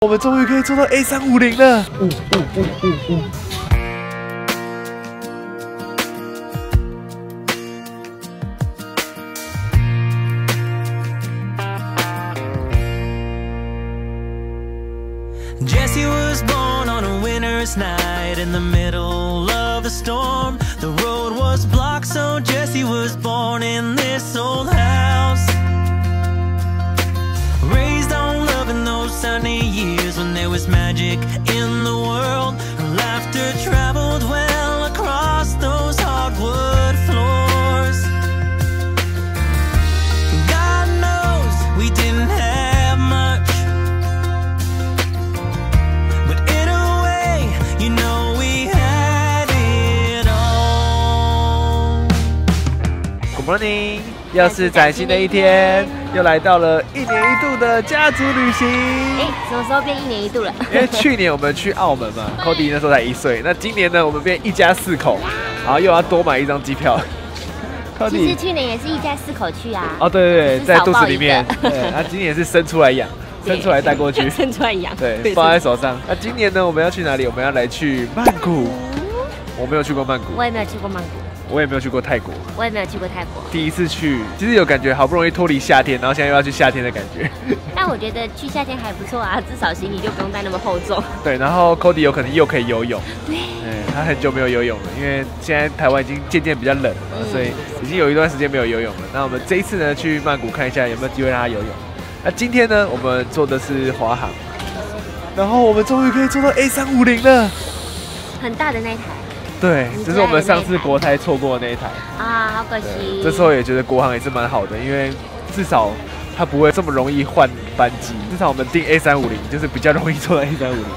我们终于可以坐到 A350了。 Jesse was born on a winter's night in the middle of a storm. The road was blocked, so Jesse was born in this old house. Raised on love in those sunny years when there was magic in the world. Laughter traveled well across those hardwood floors. God knows we didn't have much, but in a way, you know we had it all. Good morning， 又是崭新的一天，又来到了1年1度的家族旅行。 什么时候变1年1度了？ 因为去年我们去澳门嘛，Cody 那时候才1岁，那今年呢，我们变一家4口，然后又要多买一张机票。 其实去年也是一家4口去啊。 哦，对对对，在肚子里面。对，那今年也是生出来养，生出来带过去， 生出来养。 对，放在手上。那今年呢，我们要去哪里？我们要来去曼谷。我没有去过曼谷， 我也没有去过曼谷。 我也没有去过泰国， 我也没有去过泰国。 第一次去，其实有感觉好不容易脱离夏天，然后现在又要去夏天的感觉。 但我觉得去夏天还不错啊，至少行李就不用带那么厚重。 对，然后 Cody 有可能又可以游泳。 对， 他很久没有游泳了，因为现在台湾已经渐渐比较冷了嘛，所以已经有一段时间没有游泳了。那我们这一次呢，去曼谷看一下有没有机会让他游泳。那今天呢，我们坐的是华航，然后我们终于可以坐到 A350了， 很大的那一台。 对，这是我们上次国泰错过的那一台啊，好可惜。 这时候也觉得国航也是蛮好的，因为至少它不会这么容易换班机，至少我们订 A350就是比较容易坐到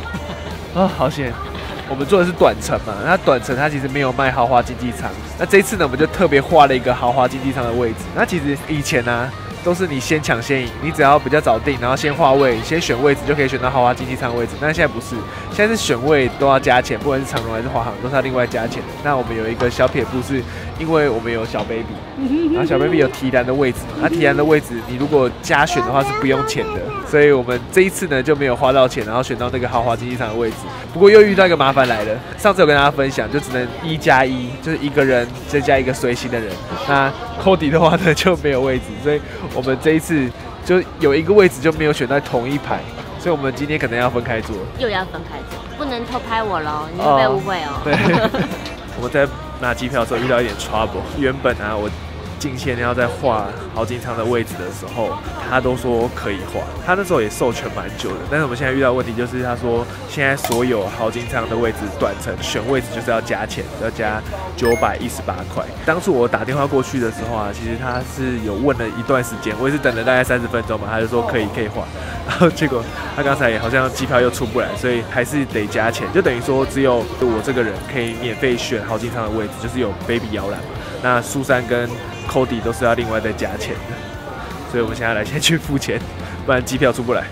A350。啊，好险！我们坐的是短程嘛，那短程它其实没有卖豪华经济舱，那这一次呢，我们就特别划了一个豪华经济舱的位置。那其实以前呢，都是你先抢先赢，你只要比较早订，然后先划位，先选位置就可以选到豪华经济舱位置。但现在不是，现在是选位都要加钱，不管是长荣还是华航，都是要另外加钱的。那我们有一个小撇步，是因为我们有小 baby， 然后小 baby 有提篮的位置嘛，那提篮的位置你如果加选的话是不用钱的，所以我们这一次呢就没有花到钱，然后选到那个豪华经济舱的位置。不过又遇到一个麻烦来了，上次有跟大家分享，就只能1+1，就是一个人再加一个随行的人。那 Cody 的话呢就没有位置，所以我们这一次就有一个位置就没有选在同一排，所以我们今天可能要分开坐。又要分开坐， 不能偷拍我喽，你会被误会哦。 对，我们在拿机票的时候遇到一点 trouble。原本啊，我进线要在画豪金舱的位置的时候，他都说可以画，他那时候也授权蛮久的。但是我们现在遇到的问题就是，他说现在所有豪金舱的位置短程选位置就是要加钱，要加918块。当初我打电话过去的时候啊，其实他是有问了一段时间，我也是等了大概30分钟嘛，他就说可以画。然后结果他刚才好像机票又出不来，所以还是得加钱，就等于说只有我这个人可以免费选豪金舱的位置，就是有 baby 摇篮嘛。那苏珊跟Cody 都是要另外再加钱的，所以我们现在先去付钱，不然机票出不来。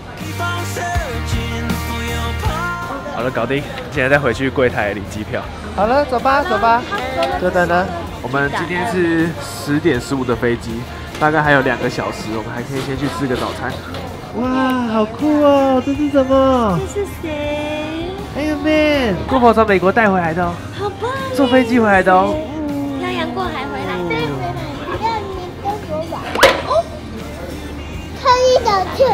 好了，搞定，现在再回去柜台领机票。好了，走吧，走吧，就等了。我们今天是10点15的飞机，大概还有2个小时，我们还可以先去吃个早餐。哇，好酷哦！这是什么？ 这是谁？ 还有 Man， 姑婆从美国带回来的哦， 好棒！ 坐飞机回来的哦。 漂洋过海回来的。 特意的去。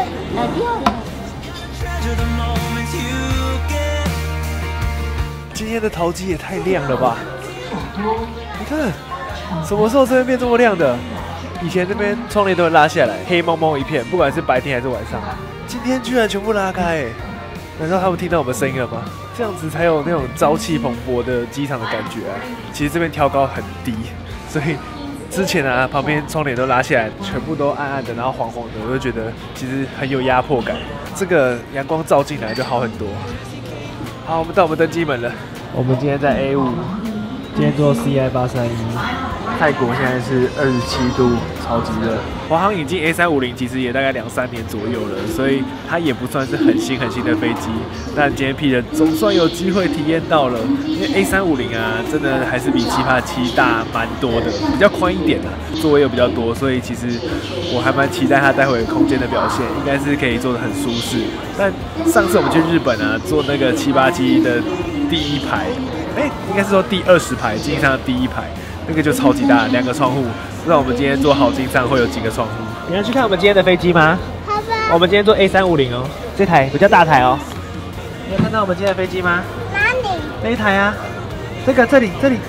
今天的陶机也太亮了吧！你看，什么时候这边变这么亮的？以前这边窗帘都会拉下来，黑蒙蒙一片，不管是白天还是晚上。今天居然全部拉开，哎，难道他们听到我们声音了吗？这样子才有那种朝气蓬勃的机场的感觉啊！其实这边挑高很低，所以之前啊，旁边窗帘都拉下来，全部都暗暗的，然后黄黄的，我就觉得其实很有压迫感。这个阳光照进来就好很多。好，我们到我们登机门了。我们今天在 A5， 今天坐 CI831，泰国现在是27度，超级热。华航引进 A350其实也大概2-3年左右了，所以它也不算是很新的飞机。但今天 P 人总算有机会体验到了，因为 A350啊，真的还是比787大蛮多的，比较宽一点啊，座位又比较多，所以其实我还蛮期待它待会空间的表现，应该是可以做得很舒适。但上次我们去日本啊，坐那个787的第1排，应该是说第20排，经济舱的第1排。那个就超级大，2个窗户。不知道我们今天坐好经舱会有几个窗户？你要去看我们今天的飞机吗？好吧。我们今天坐 A350哦，这台比较大台哦。你有看到我们今天的飞机吗？哪里？那一台啊，这里。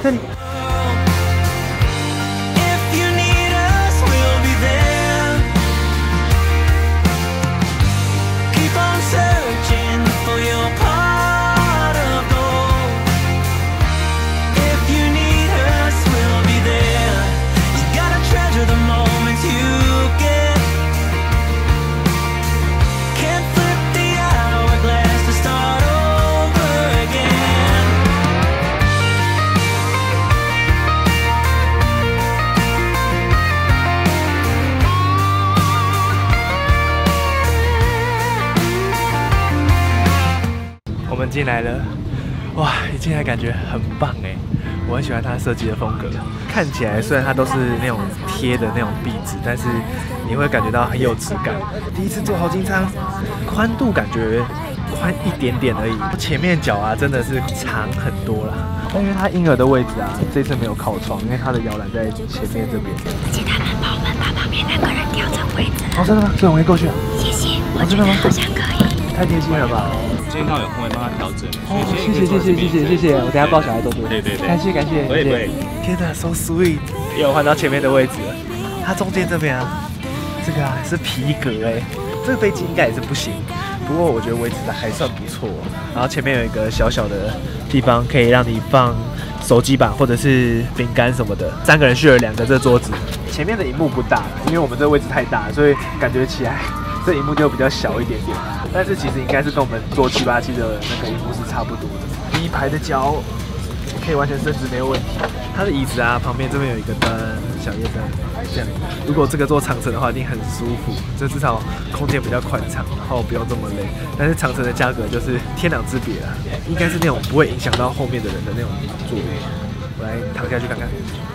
我们进来了，哇！一进来感觉很棒哎，我很喜欢它设计的风格。看起来虽然它都是那种贴的那种壁纸，但是你会感觉到很有质感。第一次坐豪金舱，宽度感觉宽一点点而已，前面脚啊真的是长很多啦。但因为它婴儿的位置啊，这次没有靠窗，因为它的摇篮在前面这边。 而且他们帮我们把旁边那个人调整位置。 哦，真的吗？所以我可以过去啊？ 谢谢，我觉得好像可以。 太贴心了吧！ 今天刚好有空位帮他调整。 哦，谢谢，我等下抱小孩都对。对，感谢。 不会。 天哪 ，so sweet！ 又换到前面的位置了。它中间这边啊，这个啊是皮革哎，这个飞机应该也是不行，不过我觉得位置还算不错。然后前面有一个小小的地方，可以让你放手机吧，或者是饼干什么的。3个人share2个这桌子。前面的荧幕不大，因为我们这个位置太大，所以感觉起来这荧幕就比较小一点点。但是其实应该是跟我们坐787的那个荧幕是差不多的。第1排的脚可以完全伸直没有问题。它的椅子啊，旁边这边有一个灯，小夜灯，这样。如果这个坐长程的话，一定很舒服，就至少空间比较宽敞，然后不用这么累。但是长程的价格就是天壤之别啊，应该是那种不会影响到后面的人的那种座位。我来躺下去看看。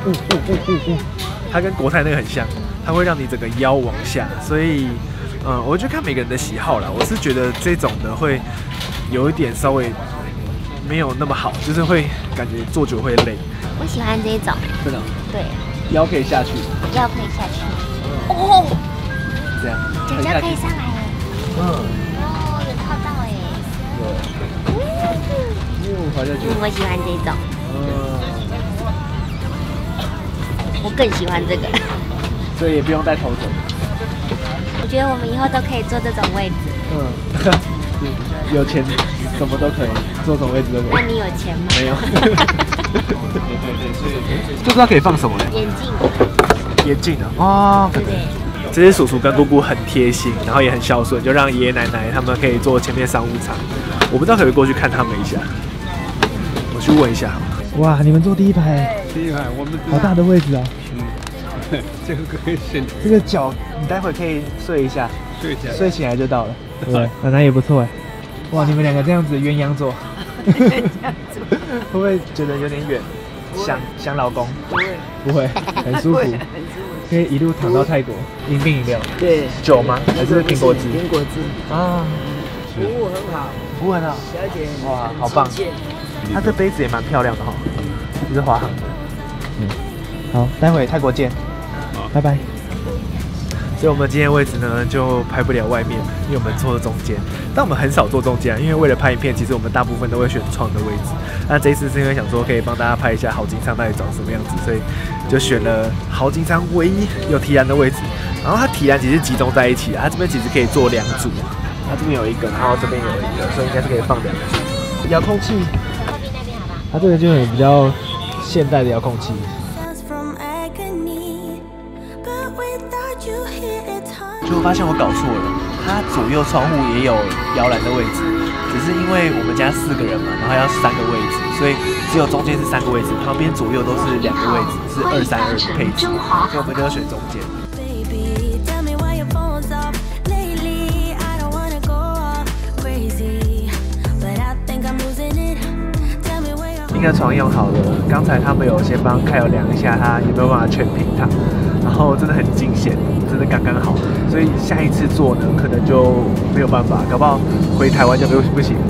它跟国泰那个很像，它会让你整个腰往下，所以我就看每个人的喜好啦。我是觉得这种的会有一点稍微没有那么好，就是会感觉坐久会累。 我喜欢这一种。 真的？ 对。 腰可以下去。 腰可以下去。哦。 这样。 脚可以上来了。哦，有靠到哎。 对。滑下去。 我喜欢这种。我更喜欢这个。 所以也不用带头枕。 我觉得我们以后都可以坐这种位置。 有钱什么都可以，坐什么位置都可以。 那你有钱吗？ 没有。不知道可以放什么嘞？眼镜啊！哦，对。这些叔叔跟姑姑很贴心，然后也很孝顺，就让爷爷奶奶他们可以坐前面商务舱。我不知道可不可以过去看他们一下，我去问一下。哇，你们坐第1排。 第1排，我们好大的位置啊！ 这个可以选。 这个脚，你待会可以睡一下，睡起来就到了。对，那也不错哎。哇，你们2个这样子鸳鸯座，会不会觉得有点远？想老公？不会，很舒服，可以一路躺到泰国。饮冰饮料？对。酒吗？还是苹果汁？苹果汁。啊。服务很好。服务很好。小姐。哇，好棒！它这杯子也蛮漂亮的哈，这是华航的。好，待会泰国见。拜拜。所以我们今天位置呢就拍不了外面，因为我们坐在中间。但我们很少坐中间，因为为了拍影片，其实我们大部分都会选窗的位置。那这一次是因为想说可以帮大家拍一下豪金舱到底长什么样子，所以就选了豪金舱唯一有提篮的位置。然后它提篮其实集中在一起啊，它这边其实可以坐2组，它这边有一个，然后这边有一个，所以应该是可以放2组。遥控器，它这个就很比较现代的遥控器。就发现我搞错了，它它左右窗户也有摇篮的位置，只是因为我们家4个人嘛，然后要3个位置，所以只有中间是3个位置，旁边左右都是2个位置，是232的配置，所以我们就要选中间。婴儿床用好了，刚才他们有先帮凯友量一下，他有没有办法全平躺，然后真的很惊险，真的刚刚好，所以下一次做呢，可能就没有办法，搞不好回台湾就不行。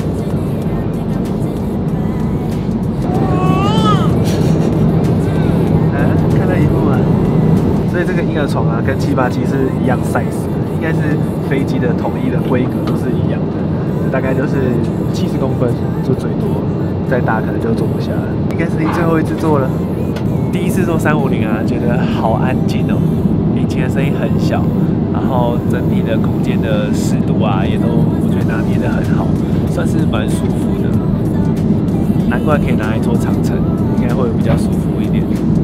看到一幕啊，所以这个婴儿床啊，跟787是一样 size 的，应该是飞机的统一的规格都是一样的，大概就是70公分就最多。再大可能就坐不下了，应该是你最后一次坐了。第一次坐350啊，觉得好安静哦，引擎的声音很小，然后整体的空间的湿度啊，也都我觉得拿捏得很好，算是蛮舒服的。难怪可以拿来做长程，应该会比较舒服一点。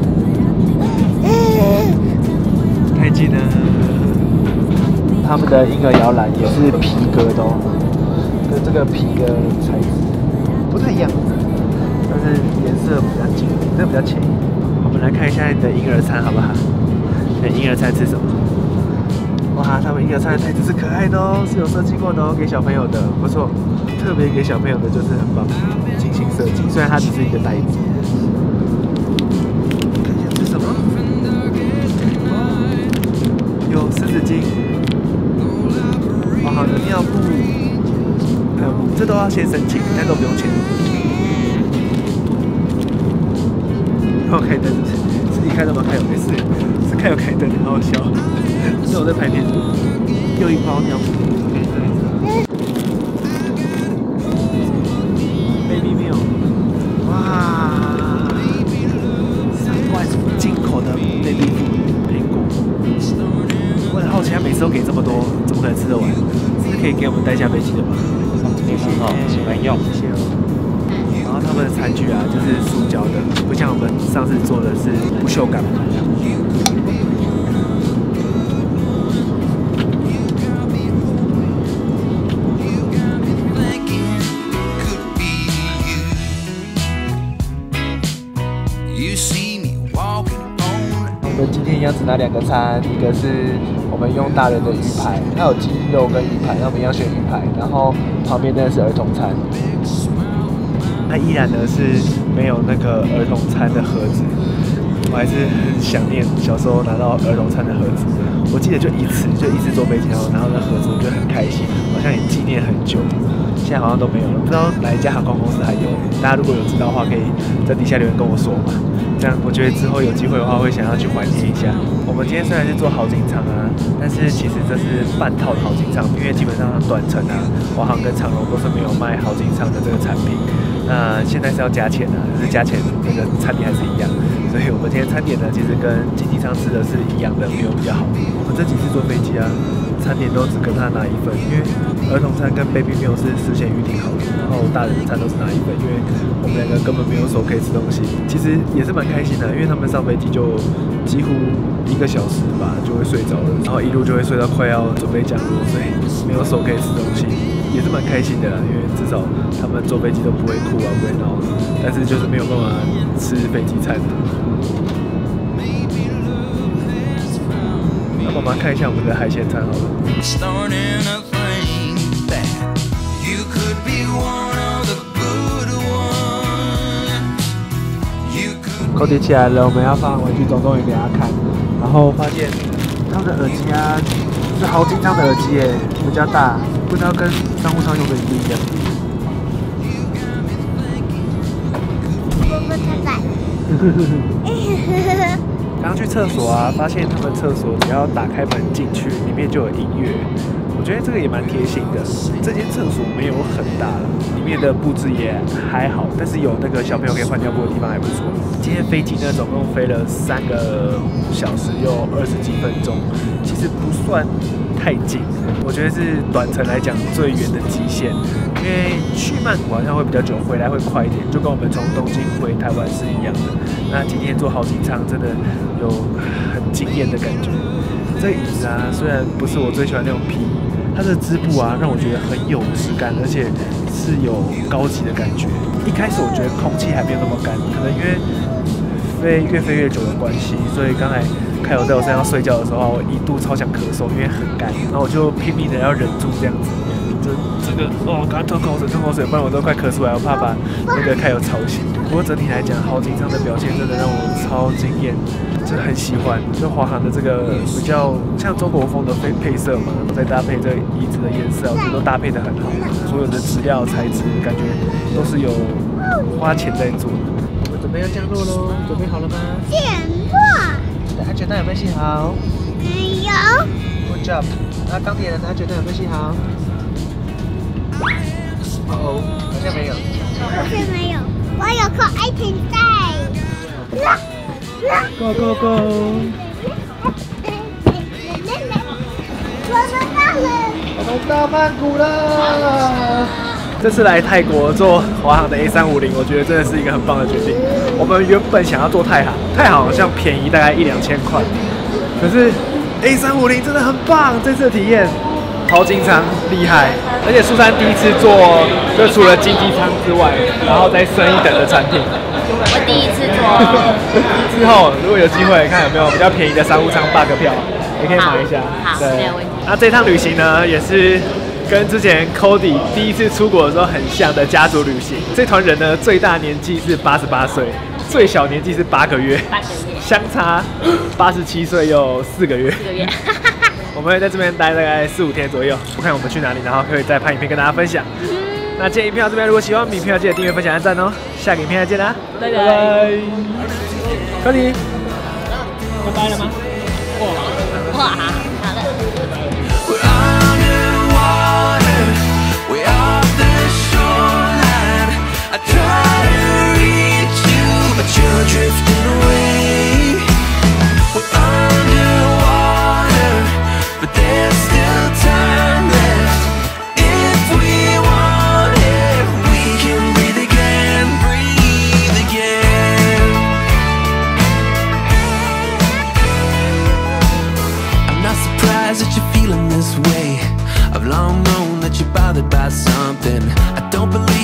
太近了，他们的婴儿摇篮也是皮革的哦，跟这个皮的材质不太一样。但是颜色比较近，这个比较浅。我们来看一下你的婴儿餐好不好？你的婴儿餐吃什么？哇，他们婴儿餐的袋子是可爱的哦，是有设计过的哦，给小朋友的，不错。特别给小朋友的就是很棒，精心设计。虽然它只是一个袋子。看一下是什么？有湿纸巾，哇，有尿布，还有这都要先申请，但都不用钱。然后开灯，是你开的吗？开有没事，是开有开灯，好好笑。是我在拍片，又一包尿布。Baby meal， 哇，3万进口的 baby food 苹果。我很好奇，他每次都给这么多，怎么可能吃得完？是可以给我们带下飞机的吗？谢谢，喜欢用，谢谢。然后他们的餐具啊，就是塑胶的，不像我们上次做的是不锈钢。我们今天一样只拿2个餐，一个是我们用大人的鱼排，它有鸡肉跟鱼排，那我们一样选鱼排，然后旁边那是儿童餐。那依然呢是没有那个儿童餐的盒子，我还是很想念小时候拿到儿童餐的盒子。我记得就一次坐飞机，然后拿到那盒子，我就很开心，好像也纪念很久。现在好像都没有了，不知道哪一家航空公司还有。大家如果有知道的话，可以在底下留言跟我说嘛。这样我觉得之后有机会的话，会想要去怀念一下。我们今天虽然是做豪景舱啊，但是其实这是半套的豪景舱，因为基本上短程啊，华航跟长荣都是没有卖豪景舱的这个产品。那现在是要加钱啊，可是加钱那个餐点还是一样，所以我们今天餐点呢，其实跟经济舱吃的是一样的，没有比较好。我们这几次坐飞机啊，餐点都只跟他拿1份，因为儿童餐跟 baby meal 是事先预定好的，然后大人的餐都是拿1份，因为我们2个根本没有手可以吃东西。其实也是蛮开心的，因为他们上飞机就几乎1个小时吧就会睡着了，然后一路就会睡到快要准备降落，所以没有手可以吃东西。也是蛮开心的啦，因为至少他们坐飞机都不会哭啊，不会闹的，但是就是没有办法吃飞机餐。那我们看一下我们的海鲜餐好了。扣点起来了，我们要放玩具总动员给他看，然后发现他们的耳机啊是豪金舱的耳机耶，比较大。不知道跟商务舱用的一不一样。刚去厕所啊，发现他们厕所只要打开门进去，里面就有音乐。我觉得这个也蛮贴心的。这间厕所没有很大了，里面的布置也还好，但是有那个小朋友可以换尿布的地方还不错。今天飞机呢，总共飞了3个小时又20几分钟，其实不算太近，我觉得是短程来讲最远的极限。因为去曼谷好像会比较久，回来会快一点，就跟我们从东京回台湾是一样的。那今天坐豪景舱真的有很惊艳的感觉。这个椅子啊，虽然不是我最喜欢那种皮， 它的织布啊，让我觉得很有质感，而且是有高级的感觉。一开始我觉得空气还没有那么干，可能因为越飞越久的关系，所以刚才凯友在我身上睡觉的时候，我一度超想咳嗽，因为很干，然后我就拼命的要忍住这样子。这个赶快吞口水，不然我都快咳出来，我怕把那个凯友吵醒。不过整体来讲，豪景上的表现真的让我超惊艳，真的很喜欢。就华航的这个比较像中国风的配色嘛，再搭配这椅子的颜色，我觉得都搭配得很好。所有的质料材质，感觉都是有花钱在做的。我们准备要降落喽，准备好了吗？ 降落。 你的安全带有没有系好？ 有。 Good job。那钢铁人的安全带有没有系好？好像没有。 好像没有，我有扣安全带。 Go go go！ 我们到曼谷了。这次来泰国坐华航的 A350，我觉得真的是一个很棒的决定。我们原本想要坐太航，太航好像便宜大概1-2千块，可是 A350真的很棒，这次的体验。豪金舱厉害，而且苏珊第一次坐，就除了经济舱之外，然后再升一等的产品。 我第一次坐。 之后如果有机会，看有没有比较便宜的商务舱8个票，也可以买一下。 好，没有问题。 那这趟旅行呢，也是跟之前 Cody 第一次出国的时候很像的家族旅行。这团人呢，最大年纪是88岁，最小年纪是8个月，相差87岁又4个月。4个月。我们会在这边待大概4-5天左右，我看我们去哪里，然后可以再拍影片跟大家分享。那今天影片到这边，如果喜欢影片，记得订阅、分享、按赞哦。下个影片再见啦，拜拜。科里，拜拜了吗？ 哇，好了。 That you're feeling this way. I've long known that you're bothered by something. I don't believe